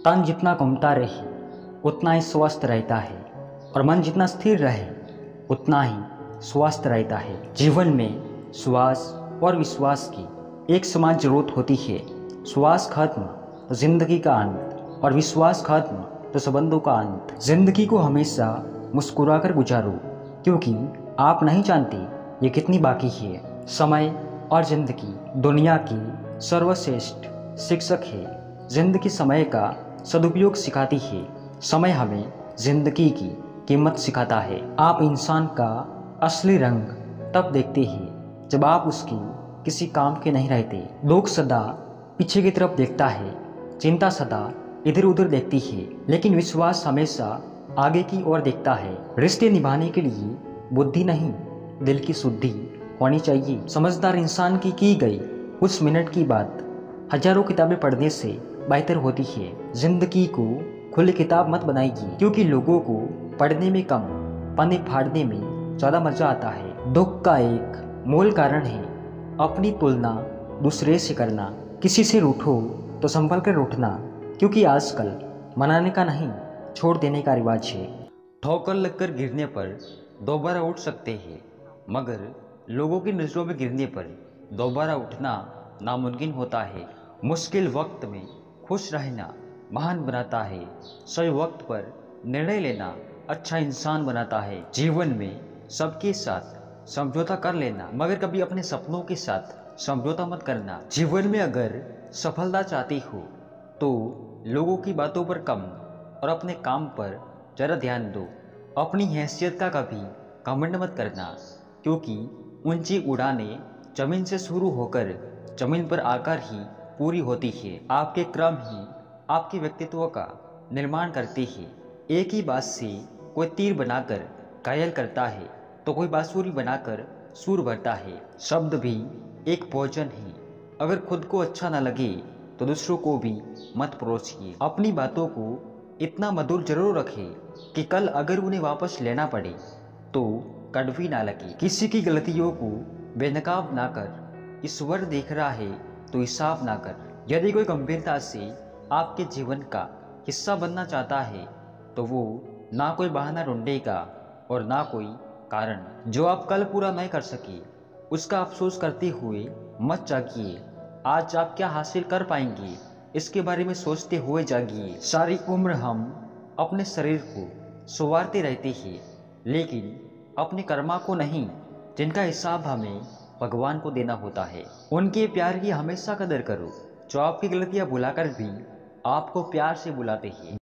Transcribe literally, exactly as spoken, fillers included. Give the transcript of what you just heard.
तन जितना घूमता रहे उतना ही स्वस्थ रहता है और मन जितना स्थिर रहे उतना ही स्वस्थ रहता है। जीवन में श्वास और विश्वास की एक समान जरूरत होती है। श्वास खत्म तो जिंदगी का अंत और विश्वास खत्म तो संबंधों का अंत। जिंदगी को हमेशा मुस्कुराकर गुजारो, क्योंकि आप नहीं जानते ये कितनी बाकी है। समय और जिंदगी दुनिया की सर्वश्रेष्ठ शिक्षक है। जिंदगी समय का सदुपयोग सिखाती है। समय हमें जिंदगी की कीमत सिखाता है। आप इंसान का असली रंग तब देखते हैं जब आप उसकी किसी काम के नहीं रहते। लोग सदा पीछे की तरफ देखता है, चिंता सदा इधर उधर देखती है, लेकिन विश्वास हमेशा आगे की ओर देखता है। रिश्ते निभाने के लिए बुद्धि नहीं, दिल की शुद्धि होनी चाहिए। समझदार इंसान की की गई कुछ मिनट की बात हजारों किताबें पढ़ने से बेहतर होती है। जिंदगी को खुली किताब मत बनाएगी, क्योंकि लोगों को पढ़ने में कम, पन्ने फाड़ने में ज़्यादा मजा आता है। दुख का एक मूल कारण है अपनी तुलना दूसरे से करना। किसी से रूठो तो संभल कर रूठना, क्योंकि आजकल मनाने का नहीं, छोड़ देने का रिवाज है। ठोकर लगकर गिरने पर दोबारा उठ सकते हैं, मगर लोगों की नज़रों में गिरने पर दोबारा उठना नामुमकिन होता है। मुश्किल वक्त में खुश रहना महान बनाता है। सही वक्त पर निर्णय लेना अच्छा इंसान बनाता है। जीवन में सबके साथ समझौता कर लेना, मगर कभी अपने सपनों के साथ समझौता मत करना। जीवन में अगर सफलता चाहती हो तो लोगों की बातों पर कम और अपने काम पर ज़रा ध्यान दो। अपनी हैसियत का कभी घमंड मत करना, क्योंकि ऊंची उड़ानें जमीन से शुरू होकर जमीन पर आकर ही पूरी होती है। आपके क्रम ही आपके व्यक्तित्व का निर्माण करते हैं। एक ही बात से कोई तीर बनाकर घायल करता है तो कोई बांसुरी बनाकर सुर भरता है। शब्द भी एक भोजन है। अगर खुद को अच्छा न लगे तो दूसरों को भी मत परोसिए। अपनी बातों को इतना मधुर जरूर रखें कि कल अगर उन्हें वापस लेना पड़े तो कड़वी ना लगे। किसी की गलतियों को बेनकाब ना कर, ईश्वर देख रहा है तो हिसाब ना कर। यदि कोई गंभीरता से आपके जीवन का हिस्सा बनना चाहता है तो वो ना कोई बहाना ढूंढेगा और ना कोई कारण। जो आप कल पूरा नहीं कर सके उसका अफसोस करते हुए मत जागिए। आज आप क्या हासिल कर पाएंगे इसके बारे में सोचते हुए जागिए। सारी उम्र हम अपने शरीर को संवारते रहते हैं, लेकिन अपने कर्मा को नहीं, जिनका हिसाब हमें भगवान को देना होता है। उनके प्यार की हमेशा कदर करो, जो आपकी गलतियां भुलाकर भी आपको प्यार से बुलाते हैं।